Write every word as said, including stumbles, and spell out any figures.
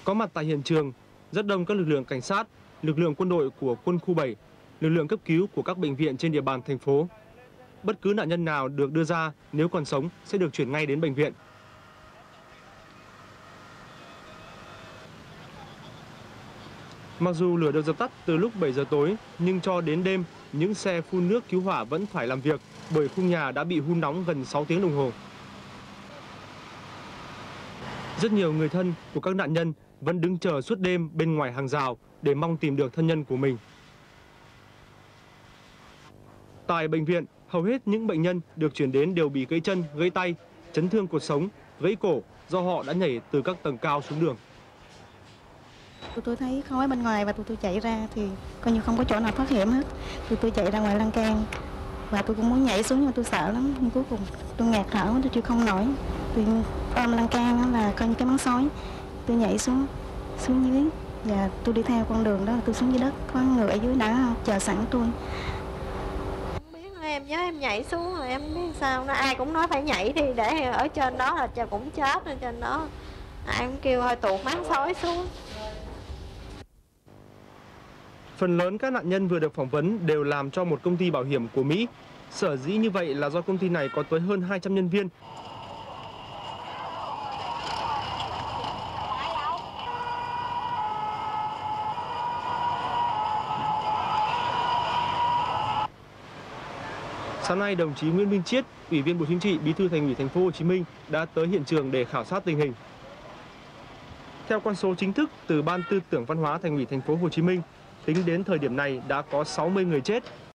Có mặt tại hiện trường, rất đông các lực lượng cảnh sát, lực lượng quân đội của quân khu bảy, lực lượng cấp cứu của các bệnh viện trên địa bàn thành phố. Bất cứ nạn nhân nào được đưa ra nếu còn sống sẽ được chuyển ngay đến bệnh viện. Mặc dù lửa được dập tắt từ lúc bảy giờ tối, nhưng cho đến đêm, những xe phun nước cứu hỏa vẫn phải làm việc bởi khu nhà đã bị hun nóng gần sáu tiếng đồng hồ. Rất nhiều người thân của các nạn nhân vẫn đứng chờ suốt đêm bên ngoài hàng rào để mong tìm được thân nhân của mình. Tại bệnh viện, hầu hết những bệnh nhân được chuyển đến đều bị gãy chân, gãy tay, chấn thương cột sống, gãy cổ do họ đã nhảy từ các tầng cao xuống đường. Tụi tôi thấy khói bên ngoài và tụi tôi chạy ra thì coi như không có chỗ nào thoát hiểm hết. Tụi tôi chạy ra ngoài lan can và tôi cũng muốn nhảy xuống nhưng mà tôi sợ lắm. Nhưng cuối cùng tôi ngạt thở, tôi chịu không nổi. Tôi ôm lan can là coi như cái máng sói. Tôi nhảy xuống xuống dưới và tôi đi theo con đường đó, tôi xuống dưới đất, có người ở dưới đã chờ sẵn tôi. Không biết em nhớ em nhảy xuống rồi em biết sao nó ai cũng nói phải nhảy thì để ở trên đó là trời cũng chết ở trên đó. Ai cũng kêu thôi tuột máng sói xuống. Phần lớn các nạn nhân vừa được phỏng vấn đều làm cho một công ty bảo hiểm của Mỹ. Sở dĩ như vậy là do công ty này có tới hơn hai trăm nhân viên. Sáng nay, đồng chí Nguyễn Minh Chiết, Ủy viên Bộ Chính trị, Bí thư Thành ủy Thành phố Hồ Chí Minh đã tới hiện trường để khảo sát tình hình. Theo con số chính thức từ Ban Tư tưởng Văn hóa Thành ủy Thành phố Hồ Chí Minh, tính đến thời điểm này đã có sáu mươi người chết,